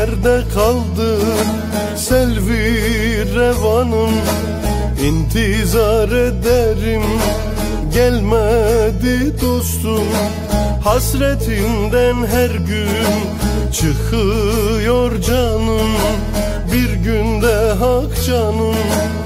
nerede kaldı selvi revanım? İntizar ederim, gelmedi dostum. Hasretinden her gün çıkıyor canım. Bir günde hak canım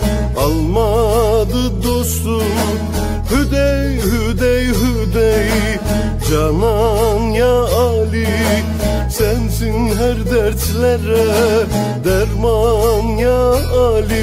almadı dostum. Hüdey hüdey hüdey canan ya Ali, sensin her dertlere derman ya Ali.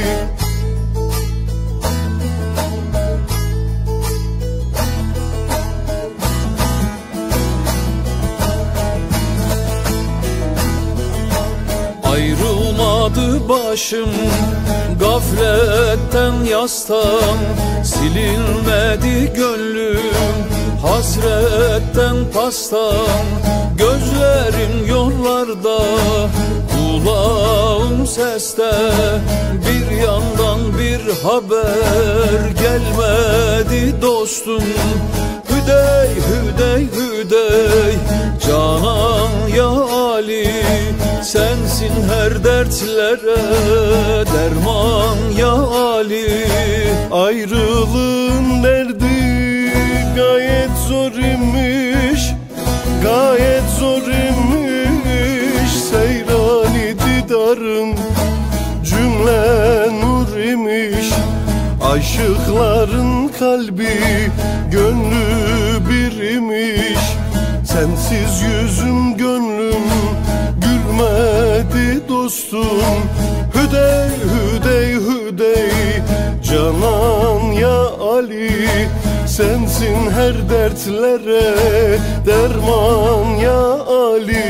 Ayrılmadı başım gafletten yastan, silinmedi gönlüm hasretten pastan. Gözlerim yollarda, kulağım seste, bir yandan bir haber gelmedi dostum. Hüdey hüdey hüdey canan ya Ali, sensin her dertlere derman ya Ali. Ayrılığın derdi gayet zor imiş, gayet zor imiş. Seyrani didarın cümle nur imiş. Aşıkların kalbi gönlü bir imiş. Sensiz yüzüm gönlüm gülmedi dostum. Hüdey hüdey hüdey canan ya Ali, sensin her dertlere derman ya Ali.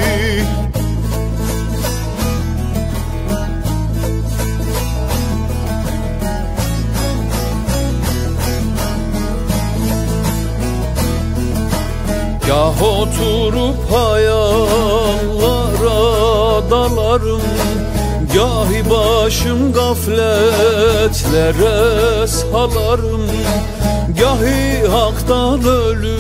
Gah oturup hayallara dalarım, gahi başım gafletlere salarım. Gahi haktan ölümümü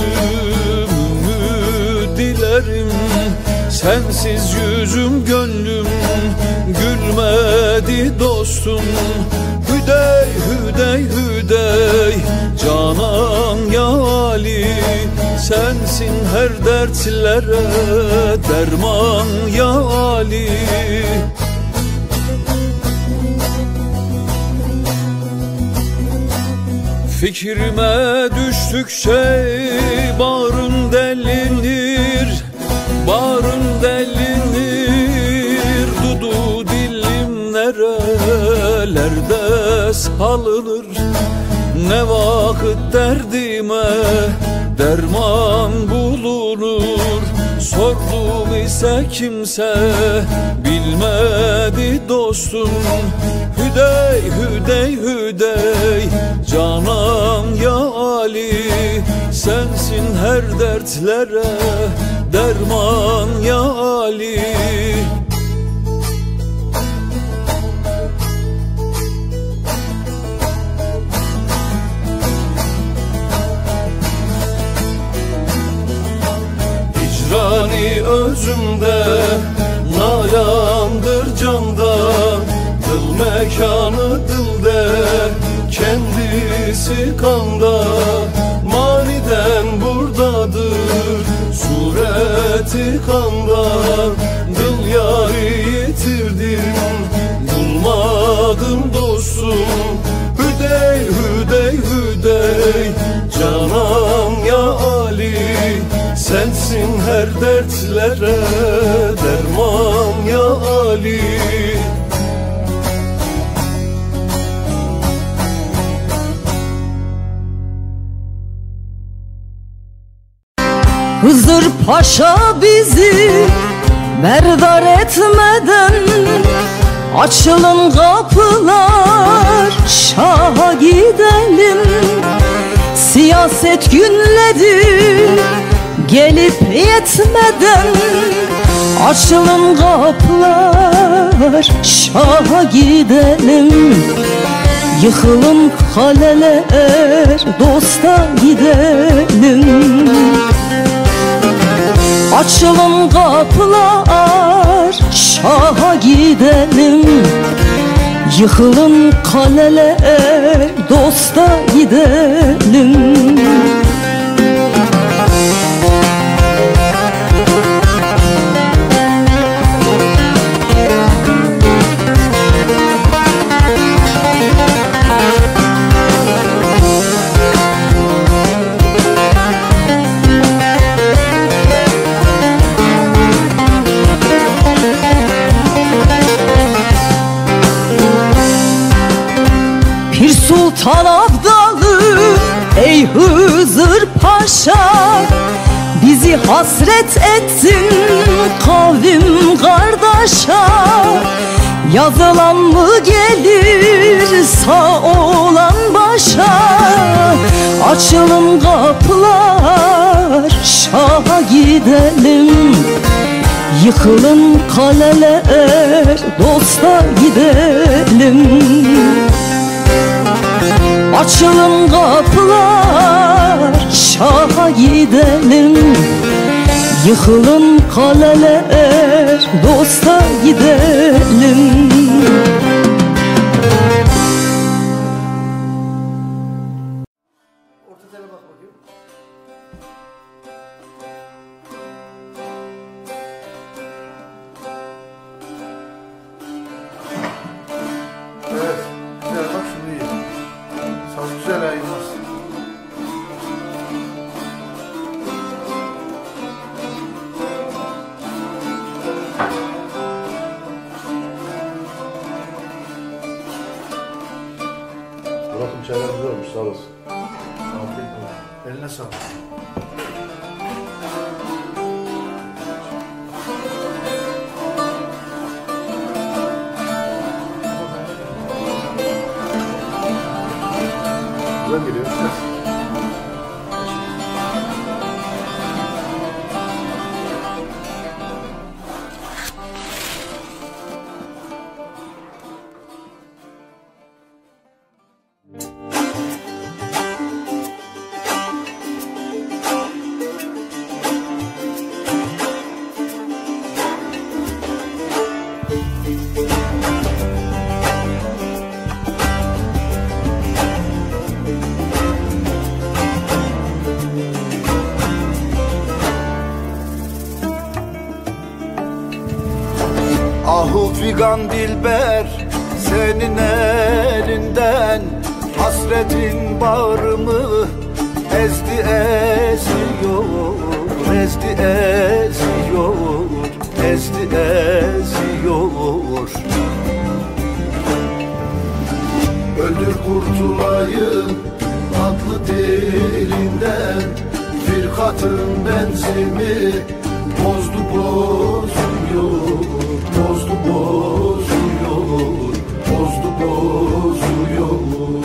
dilerim, sensiz yüzüm gönlüm gülmedi dostum. Hüdey hüdey hüdey canan ya Ali, sensin her dertlere derman ya Ali. Fikrime düştükçe bağrım delinir, bağrım delinir. Dudu dilim nerelerde salınır, ne vakit derdime derman bulunur. Sordum ise kimse bilmedi dostum. Hüdey hüdey hüdey canan ya Ali, sensin her dertlere derman ya Ali. Hicrani özümde, nalandır canda. Dıl mekanı dilde, kendisi kanda. Maniden buradadır, sureti kanda. Dıl yari yitirdim, bulmadım dostum. Hüdey hüdey hüdey canan ya Ali, sensin her dertlere derman ya Ali. Hızır Paşa bizi berdar etmeden, açılın kapılar, Şah'a gidelim. Siyaset günleri gelip yetmeden, açılın kapılar, Şah'a gidelim. Yıkılın kaleler, dosta gidelim. Açılın kapılar, şaha gidelim. Yıkılın kaleler, dosta gidelim. Pir Sultan Abdalı, ey Hızır Paşa, bizi hasret ettin kavim kardeşa. Yazılan mı gelir sağ olan başa? Açılın kapılar, şaha gidelim. Yıkılın kaleler, dosta gidelim. Açılın kapılar, şaha gidelim. Yıkılın kaleler, dosta gidelim. Orta tele bak bakayım. Evet, güzel bak şimdi iyi. Saz güzel ayırmaz. Murat'ım çaylar güzel olmuş, sağ olasın. Afiyet olsun. Eline sağlık. Güzel geliyor. Ahu figan dilber senin elinden, hasretin bağrımı ezdi eziyor, ezdi eziyor, ezdi eziyor. Öldür kurtulayım tatlı dilinden, firkatın benzimi bozdu bozuyor, bozdu bozuyor, bozdu bozuyor.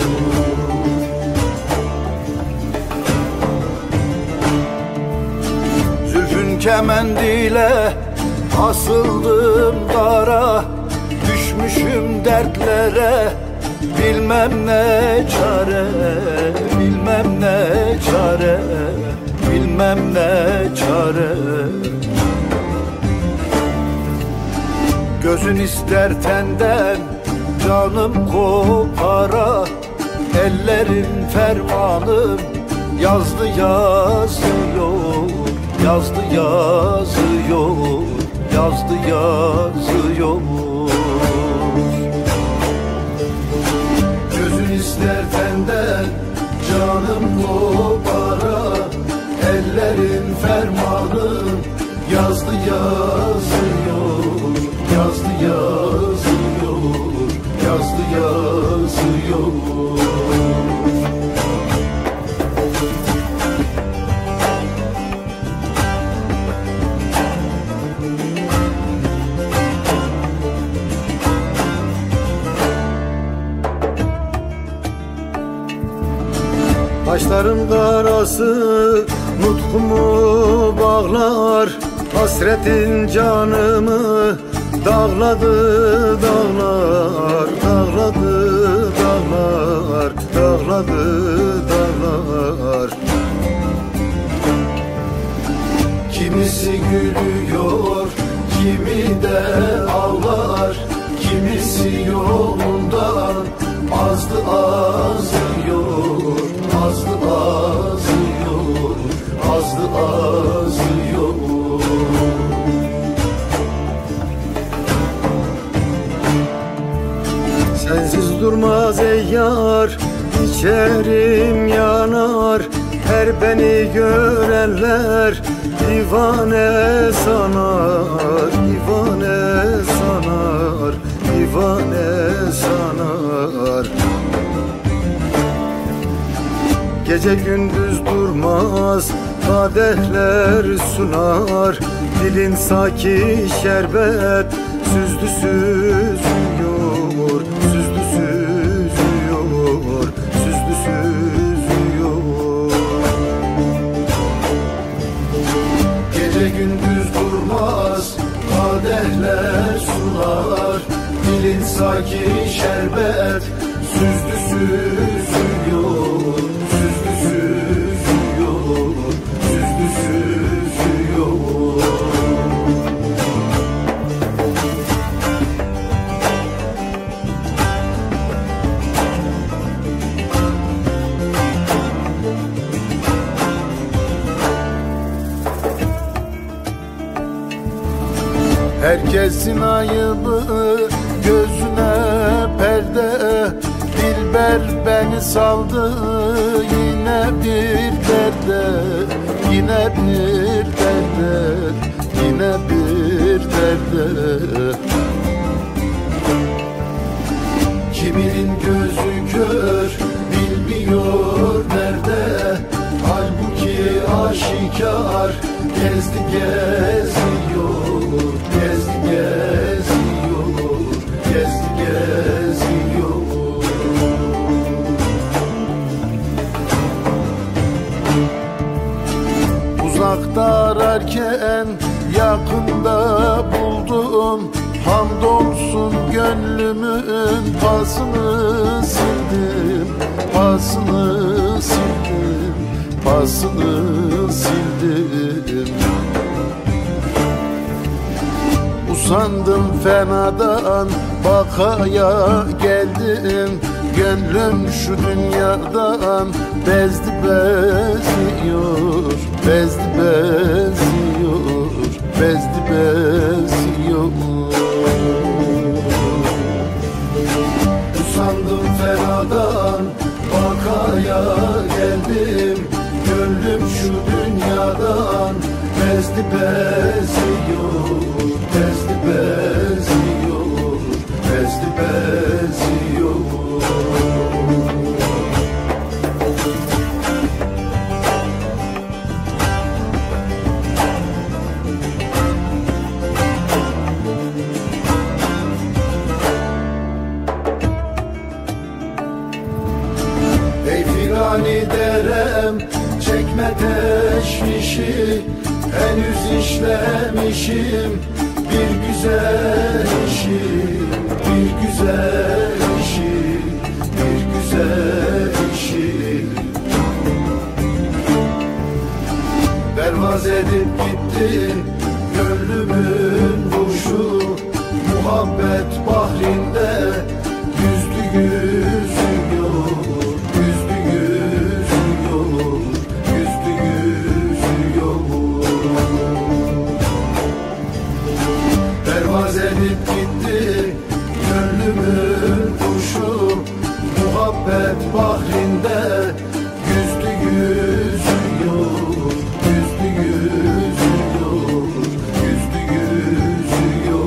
Zülfün kemendiyle asıldım dara, düşmüşüm dertlere, bilmem ne çare, bilmem ne çare, bilmem ne çare. Gözün ister tenden, canım kopara, ellerin fermanım yazdı yazıyor, yazdı yazıyor, yazdı yazıyor. Gözün ister tenden, canım kopara, ellerin fermanı yazdı yazıyor, yazdı yazıyor, yazdı yazıyor. Kaşların karası nutkumu bağlar, hasretin canımı dağladı dağlar, dağladı dağlar, dağladı dağlar. Kimisi gülüyor, kimi de ağlar, kimisi yolundan azdı azıyor, azdı azıyor, azdı azıyor. Sensiz durmaz ey yar, içerim yanar. Her beni görenler divane sanar, divane sanar, divane sanar. Gece gündüz durmaz, kadehler sunar. Dilin saki şerbet, süzdü süzüyor, süzdü süzüyor, süzdü süzüyor. Gece gündüz durmaz, kadehler sunar. Dilin saki şerbet, süzdü süzüyor, süzdü süzüyor, süzdü süzüyor. Herkesin ayıbı gözüne perde. Dilber beni saldı yine bir derde, yine bir derde, yine bir derde. Kiminin gözü kör, bilmiyor nerede. Halbuki aşikar gezdi geziyor, gezdi geziyor, gezdi geziyor. Uzakta ararken yakında buldum. Hamdolsun gönlümün pasını sildim, pasını sildim, pasını sildim. Usandım fenadan, bakaya geldim. Gönlüm şu dünyadan bezdi beziyor, bezdi beziyor, bezdi beziyor. Usandım fenadan, bakaya geldim. Gönlüm şu dünyadan bezdi beziyor, bezdi beziyor, bezdi beziyor. Ey firani derem, çekme teşvişi. Henüz işlemişim bir güzel işi, bir güzel işi, bir güzel işi. Pervaz edip gittin gönlümün kuşu. Muhabbet bahrinde yüzdü yüzüyor, yüzdü yüzüyor, yüzdü yüzüyor. Pervaz edip gitti gönlümün kuşu. Muhabbet bahrinde yüzdü yüzüyor, yüzdü yüzüyor, yüzdü yüzüyor.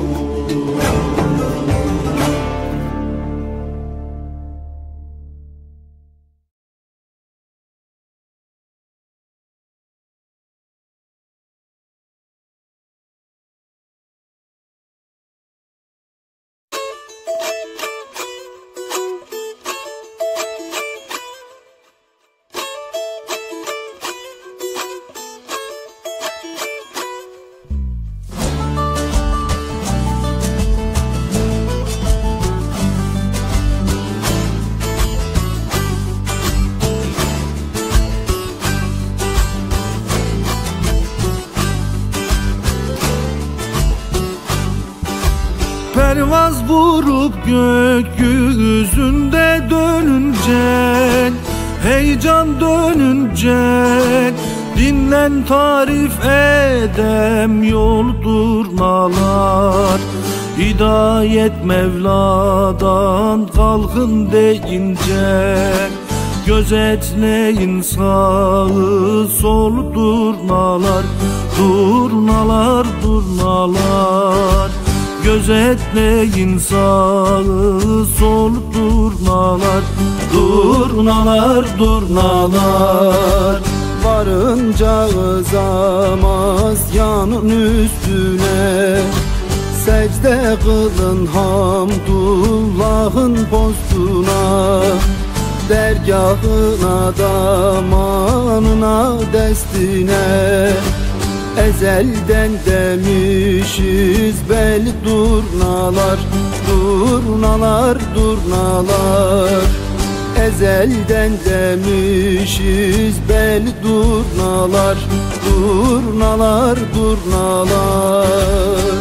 parmaz vurup gökyüzünde dönünce, heyecan dönünce, dinlen tarif edem yoldur nalar. Hidayet Mevla'dan kalkın deyince, gözetleyin sağı solu durnalar, durnalar, durnalar. Gözetleyin sağı solu durnalar, durnalar, durnalar. Varınca ızamaz yanın üstüne, secde kılın Hamdullah'ın postuna. Dergahına, damanına, destine, ezelden demişiz beli durnalar, durnalar, durnalar. Ezelden demişiz beli durnalar, durnalar, durnalar.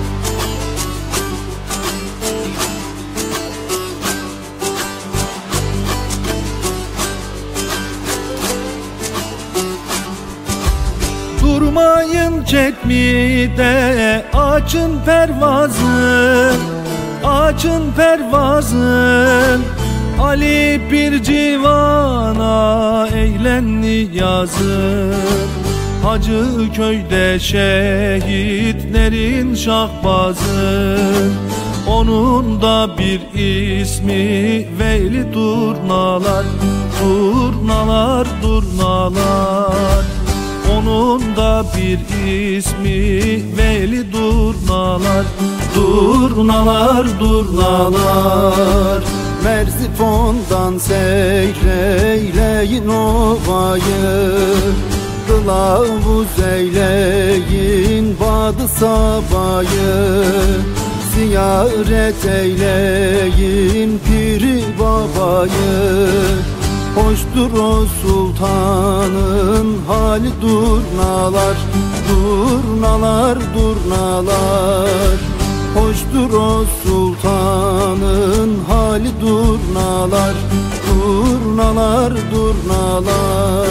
Durmayın çetmide, açın pervazı, açın pervazı. Ali bir civana eylen niyazı. Hacı köyde şehitlerin şahbazı, onun da bir ismi Veli durnalar, durnalar, durnalar. Onun da bir ismi Veli durnalar, durnalar, durnalar. Merzifon'dan seyreyleyin ovayı, kılavuz eyleyin Badı Sabayı. Ziyaret eyleyin Piri Babayı, hoştur o sultanın hali durnalar, durnalar, durnalar. Hoştur o sultanın hali durnalar, durnalar, durnalar.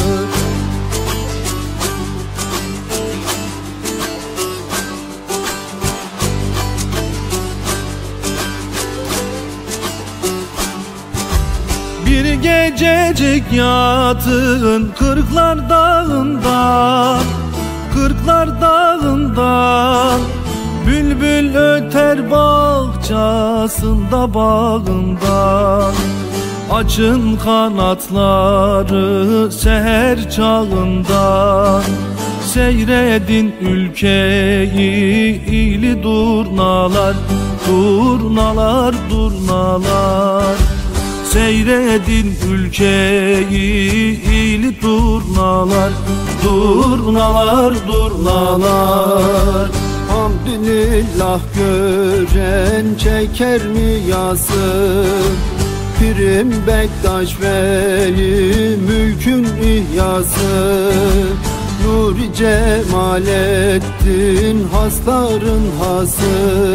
Bir gececik yatın Kırklar Dağı'ndan, Kırklar Dağı'ndan. Bülbül öter bahçasında bağından. Açın kanatları seher çağından. Seyredin ülkeyi ili durnalar, durnalar, durnalar. Seyredin ülkeyi ili durnalar, durnalar, durnalar. Hamdülillah gören çeker mi yası, Pirim Bektaş Veli mülkün ihyası. Nuri Cemalettin hasların hası,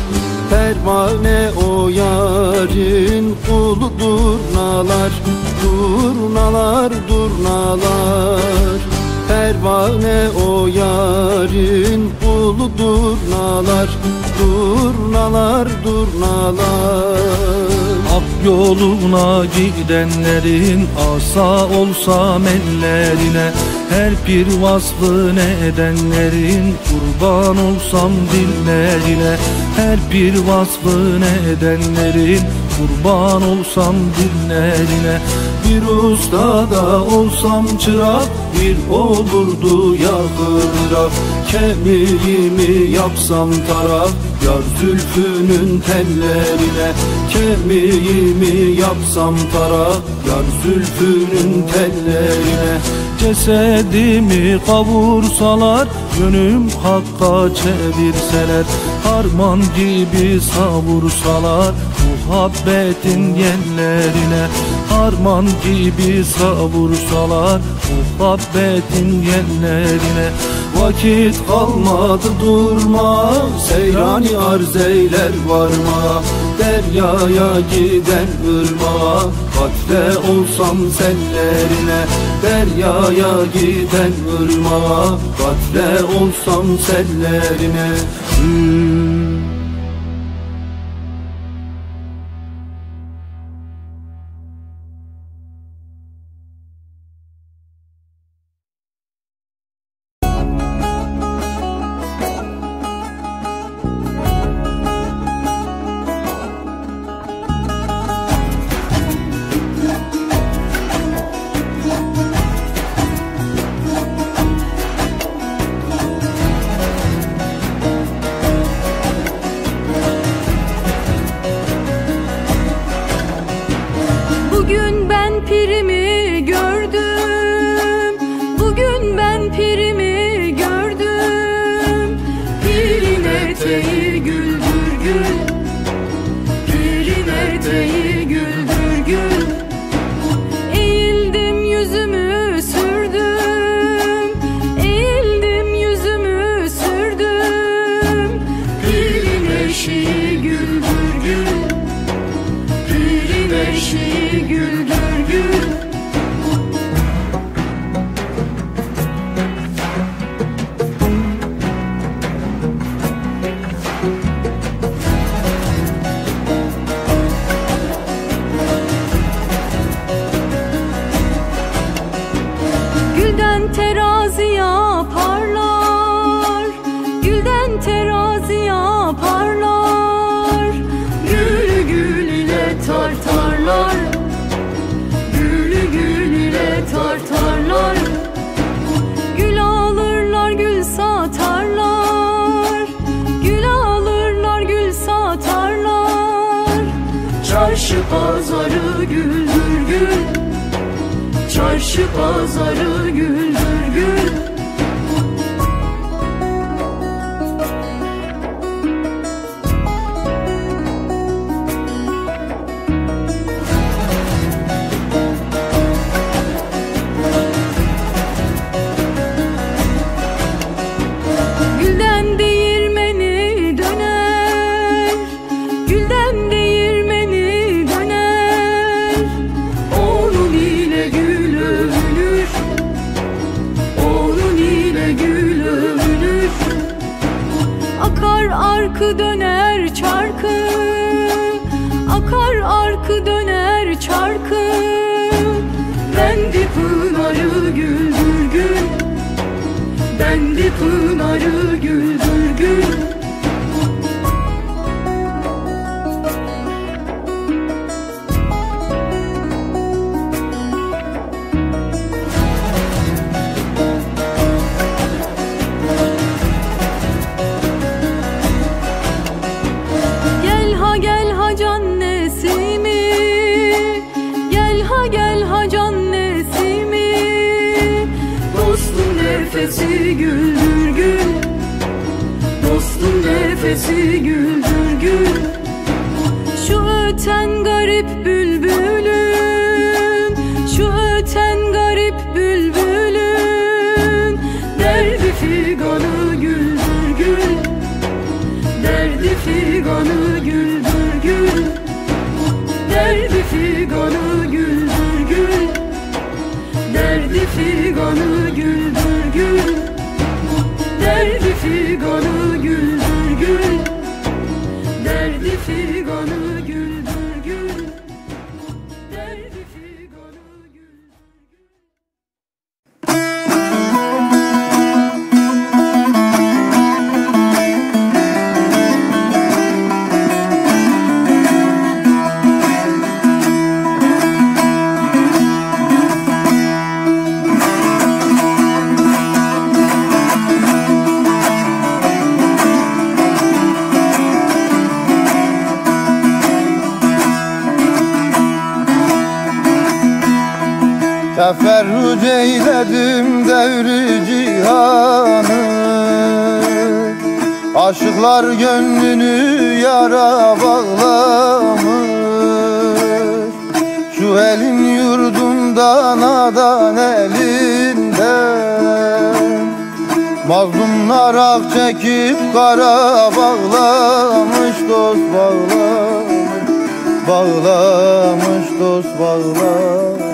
pervane o yarın kulu durnalar, durnalar, durnalar. Pervane o yarın kulu durnalar, durnalar, durnalar. Hak yoluna gidenlerin asa olsam ellerine, her bir vasfı edenlerin kurban olsam dillerine. Her bir vasfı edenlerin kurban olsam dillerine. Bir ustada olsam çırak, bir olurdu yakırak. Kemiğimi yapsam tarak, yar zülfünün tellerine. Kemiğimi yapsam tarak, yar zülfünün tellerine. Cesedimi kavursalar, gönlüm hakka çevirseler. Harman gibi savursalar, muhabbetin yenlerine. Harman gibi savursalar, muhabbetin yenlerine. vakit kalmadı durma, seyrani arz eyler varma. Deryaya giden ırmağa, katle olsam sellerine. Deryaya giden ırmağa, katle olsam sellerine. Bugün ben pirimi gördüm, bugün ben pirimi gördüm. Pirin eteği güldür gül, pirin eteği güldür gül. Eğildim yüzümü sürdüm, eğildim yüzümü sürdüm. Pirin eşiği güldür gül, pirin eşiği güldür gül. Gülden teraziye parlar, gülden teraziye parlar. Gülü gül ile tartarlar, gülü gül ile tartarlar. Gül alırlar gül satarlar, gül alırlar gül satarlar. Çarşı pazarı güldür gül, çarşı pazarı güldür gül. Gülden değirmeni döner, gülden değirmeni döner. Onun ile gül övünür, onun ile gül övünür. Akar arkı döner çarkı, akar arkı döner çarkı. Bendi pınarı güldür gül, bendi pınarı güldür gül. Gel ha can nesimi, gel ha can nesimi. Dostun nefesi güldür gül, dostun nefesi güldür gül. Şu öten garip bülbülün, şu öten garip bülbülün. Derdi figanı güldür gül, derdi figanı güldür gül. Derdi figanı güldür gül, derdi figanı güldür gül. Derdi figanı güldür gül, derdi figanı güldür gül. Derdi figanı güldür Teferrüc eyledim devri cihanı, aşıklar gönlünü yara bağlamış. Şu elin yurdumda nadan elinden, Mazlumlar ak çekip kara bağlamış, dost bağlamış, bağlamış, dost bağlamış.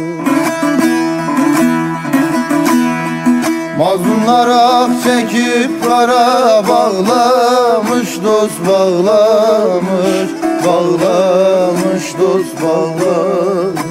Mazlumlar ak çekip kara bağlamış, dost bağlamış, bağlamış, dost bağlamış.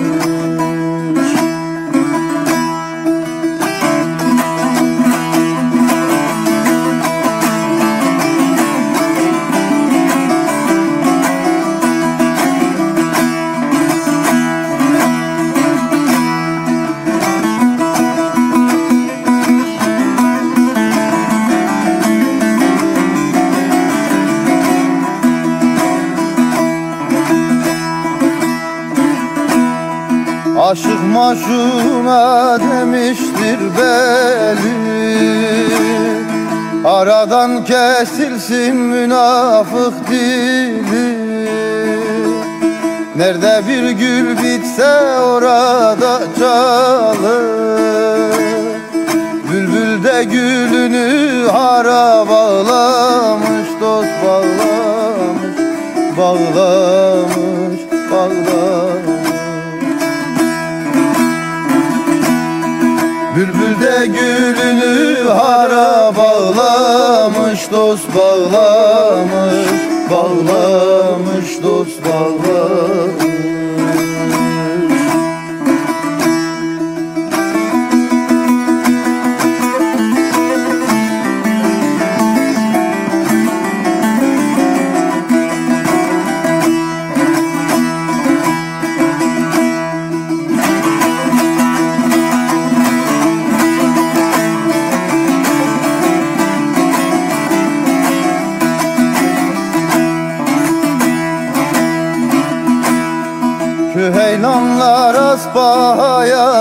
Aşık maşuma demiştir beli, aradan kesilsin münafık dili. Nerede bir gül bitse orada çalır, bülbül de gülünü hara bağlamış, dost bağlamış, bağlamış, bağlamış. Bülbül de gülünü hara bağlamış, dost bağlamış, bağlamış, dost bağlamış. Küheylanlar asbahaya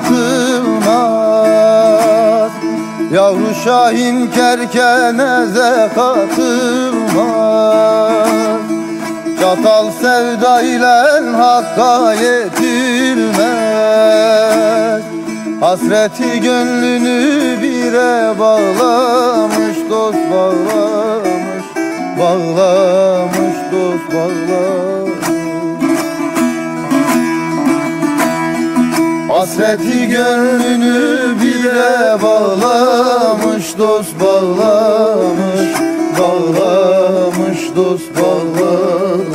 satılmaz, yavru şahin kerkeneze katılmaz. Çatal sevda ile hakka yetilmez, hasreti gönlünü bire bağlamış, dost bağlamış, bağlamış, dost bağlamış. Hasreti gönlünü bire bağlamış, dost bağlamış, bağlamış, dost bağlamış.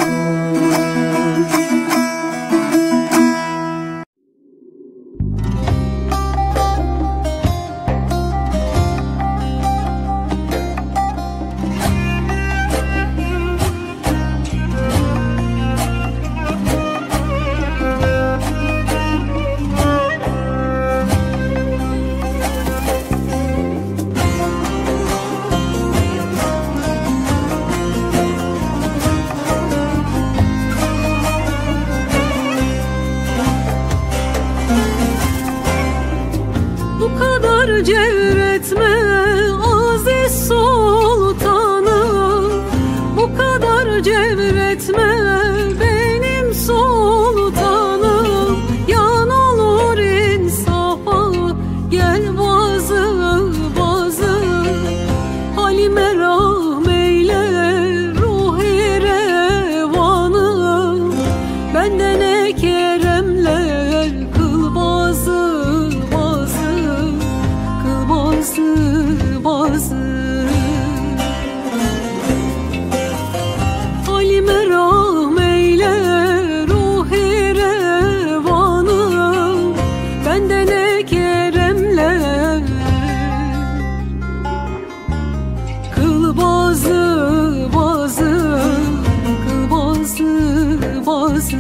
Cevretme aziz sultanım, bu kadar cevretme benim sultanım. Yan olur insafa gel bazı bazı, halime rahmet eyle ruhi revanım. Benden ne keremler kıl bazı bazı, halime rahmet eyle ruhi revanım. Bende ne keremler kıl bazı, kıl bazı.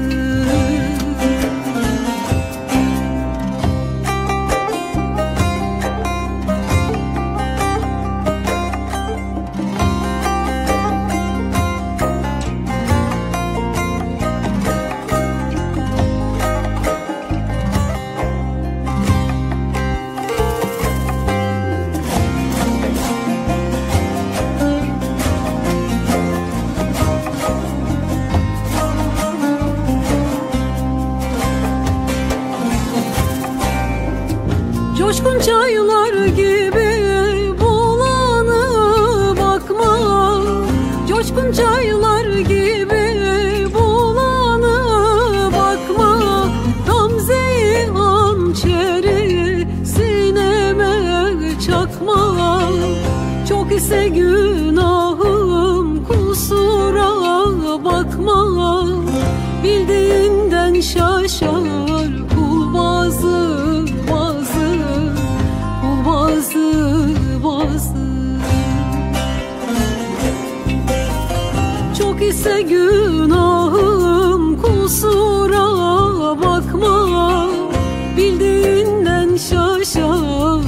şaşar kul bazı bazı, kul bazı bazı. Çok ise günahım kusura bakma, bildiğinden şaşar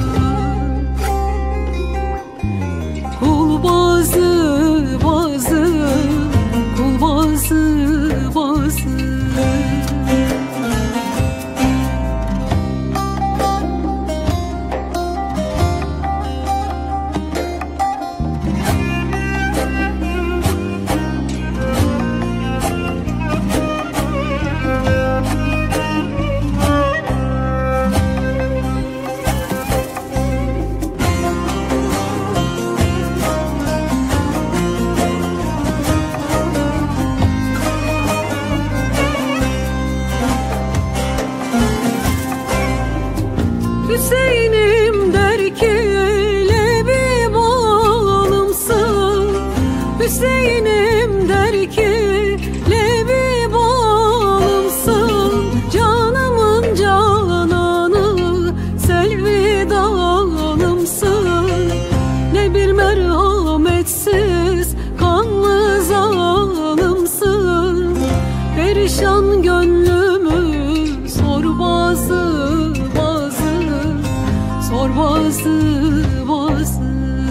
kul bazı bazı, kul bazı bazı. Hüseyin'im der ki Lebi balımsın, Hüseyin'im der ki Lebi balımsın, canımın cananı selvidanımsın. Ne bir merhametsiz kanlı zalimsin, perişan gönlümü sor bazı bazı, sor bazı bazı.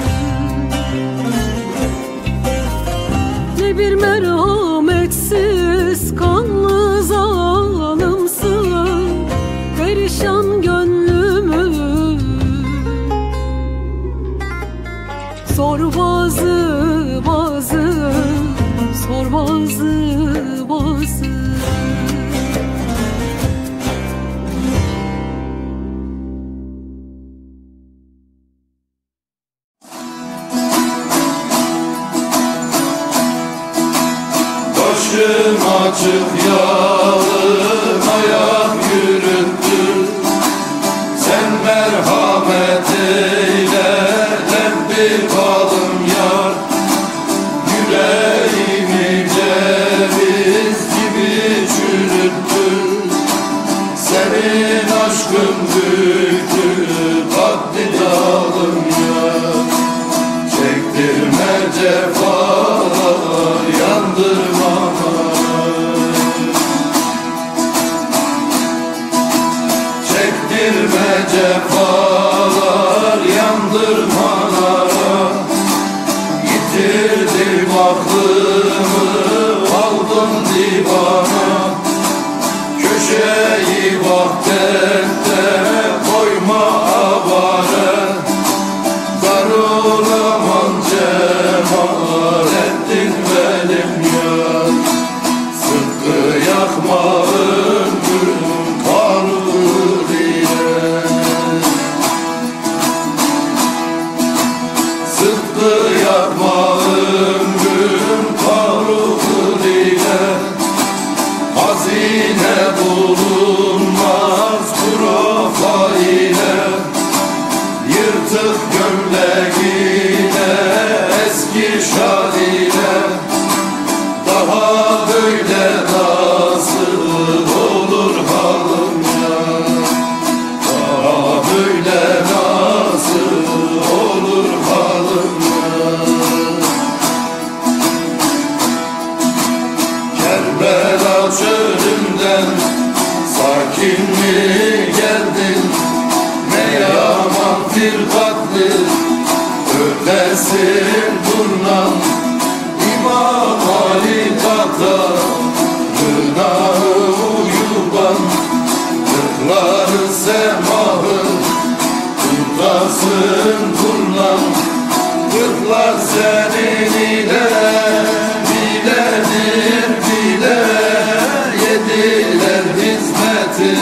Ne bir merhametsiz kanlı zalimsin, perişan gönlümü sor bazı bazı, sor bazı bazı. Başım açık yalın ayak yürüttün, sen merhamet eyle bir balım yar. Yüreğimi ceviz gibi çürüttün, senin aşkın büyüktü katli dalım yar. Çektirme cefalar, yandırma çektirme cefalar, yandırmalara. Yitirdim aklımı, aldım divana, köşeyi vahdette koyma avare. Darulaman Cemalettin benim yar, sıkkı yakma ömrüm karı diye. Sıkkı yakma ömrüm karı diye. Hazine bulunmaz hurafa ile, yırtık gömleğine eski şal ile. Daha böyle nasıl olur halım ya, daha böyle nasıl olur halım ya. Kerbela çölünden sakin mi geldin, ne yaman firkatlı ötesin bundan. İmam Ali Tatar'ına uyuban, kırkları semahın tutasın bundan. Kırklar senin ile bilenir bile, yediler hizmetin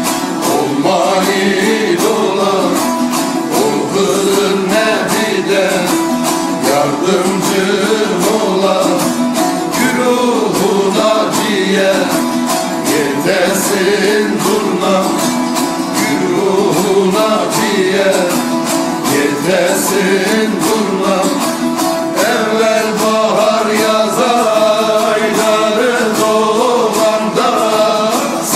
olmayı dolan. O kılın nebiden yardımcın olan, güruhuna ciğer yetesin zurnam. Güruhuna ciğer yetesin zurnam. Evvel bahar yaz ayları dolanda,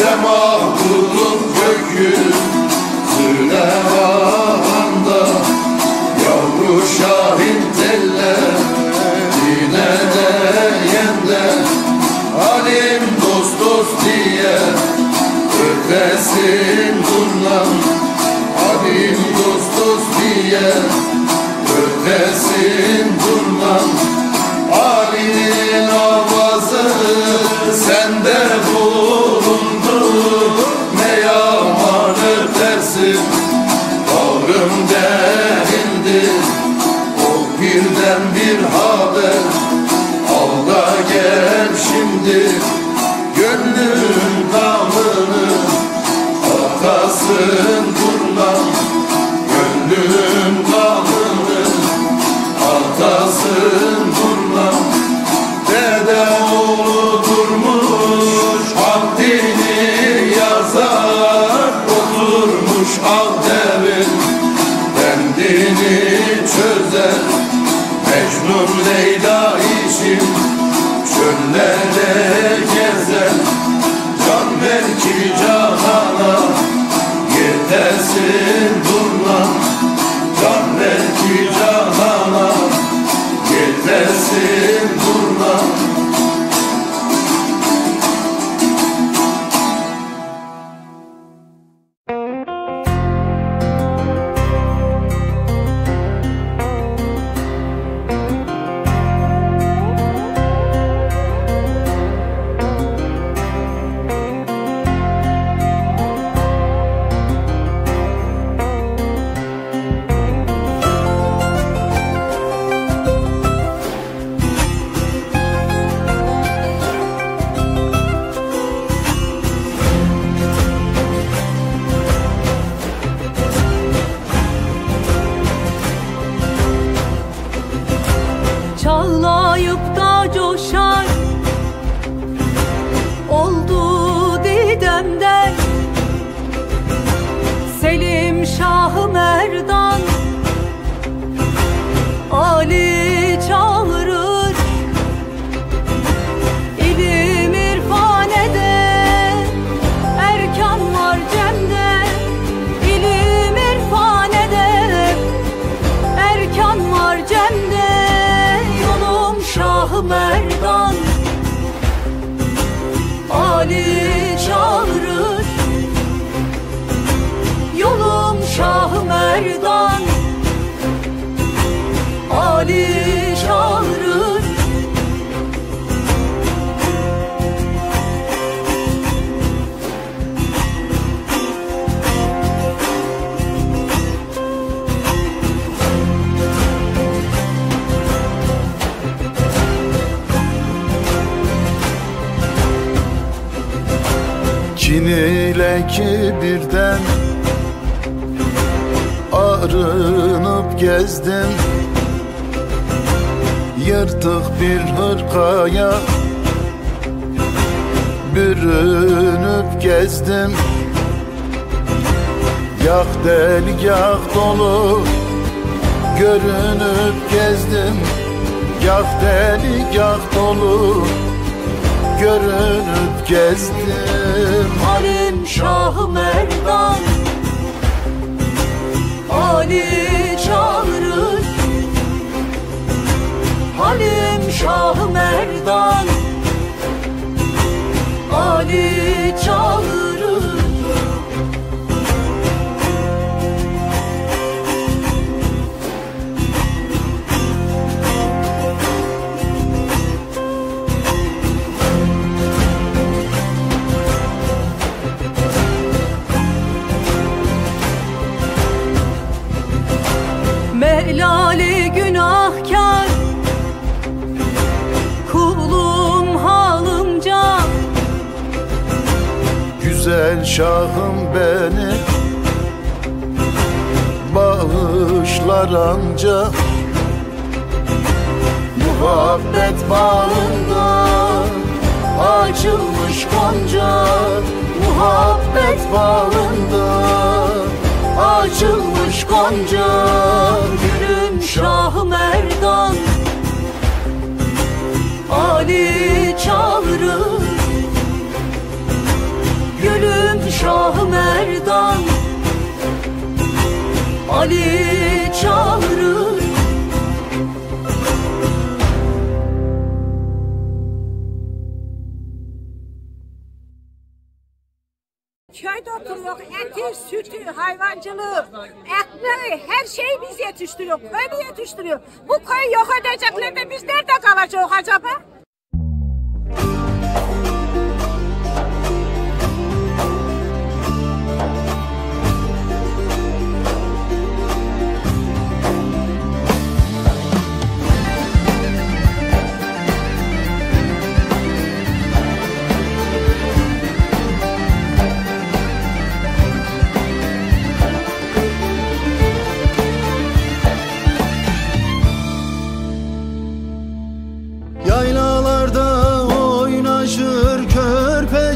bulundu ne yaman ötersin. Bağrım derindi o birden bir haber. Al da gel şimdi gönlüm damını atasın durma. Gönlüm damını atasın durma. Dede oğlu durmuş haddini yazar. Oturmuş al devin kendini çözer. Mecnun Leyla için çöllerde gezer. Can belki canana yetersin durma. Can belki canana yetersin durma. Çağlayıp da coşar oldu didemden. Selim Şah Merdan Ali çağırır. İlim irfan eder erkan var cemde. İlim irfan eder erkan var cemde. Şah Merdan Ali çağırır. Yolum Şah Merdan Ali çağırır. Kin ile kibirden arınıp gezdim. Yırtık bir hırkaya bürünüp gezdim. Yak deli yak dolu görünüp gezdim. Yak deli yak dolu görünüp gezdim. Halim Şah Merdan Ali çağırır. Halim Şah Merdan Ali çağırır. Melali günahkar kulum halımca. Güzel şahım beni bağışlar anca. Muhabbet bağında açılmış gonca. Muhabbet bağında açılmış gonca. Gülüm Şah Merdan Ali çağırır. Gülüm Şah Merdan Ali çağırır. Köyde oturuyor, eti, sütü, hayvancılığı, ekmeği, her şeyi biz yetiştiriyor, köylü yetiştiriyor. Bu köyü yok edecekler de biz nerede kalacağız acaba?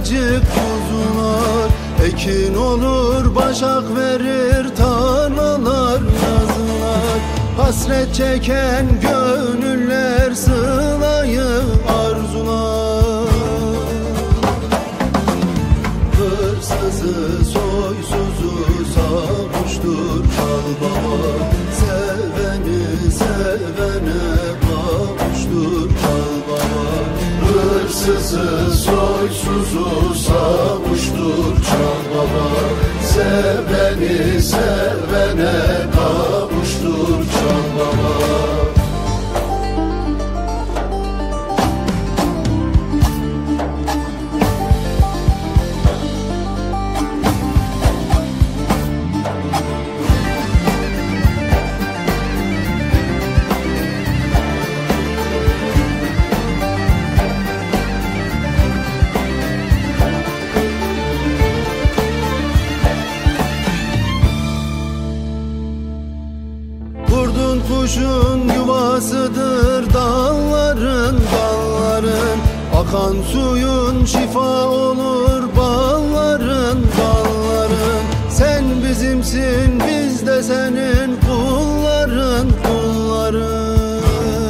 Elmacık kuzular, ekin olur başak verir tarlalar yazılar. Hasret çeken gönüller sılayı arzular. Hırsızı soysuzu savuştur çal baba, seveni sevene kavuştur çal baba. Hırsızı soysuzu savuştur çal baba, seveni sevene kavuştur çal baba. Kuşun yuvasıdır dağların dalların, akan suyun şifa olur balların balların. Sen bizimsin, biz de senin kulların kulların.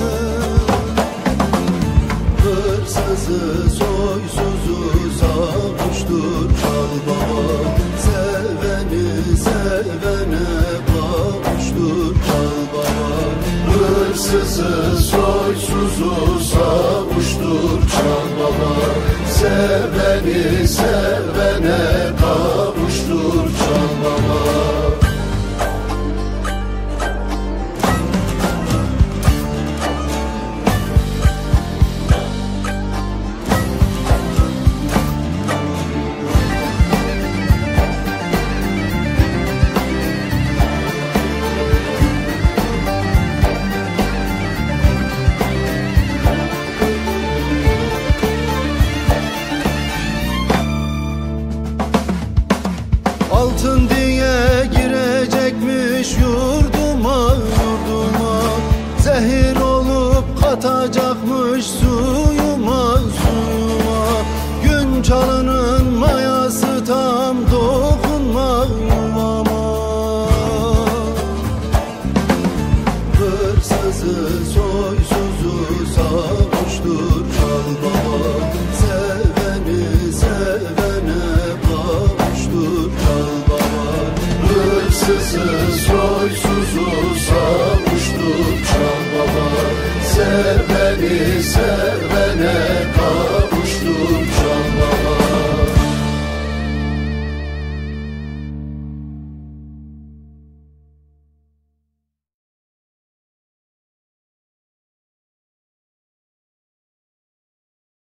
Hırsızı soysuzu savuştur çal baba, seveni sevene kavuştur çal baba. Hırsızı soysuzu savuştur çal baba, seveni sevene kavuştur çal baba. Altın diye girecekmiş yurduma yurduma, zehir olup katacakmış suyuma suyuma. Gün çalınır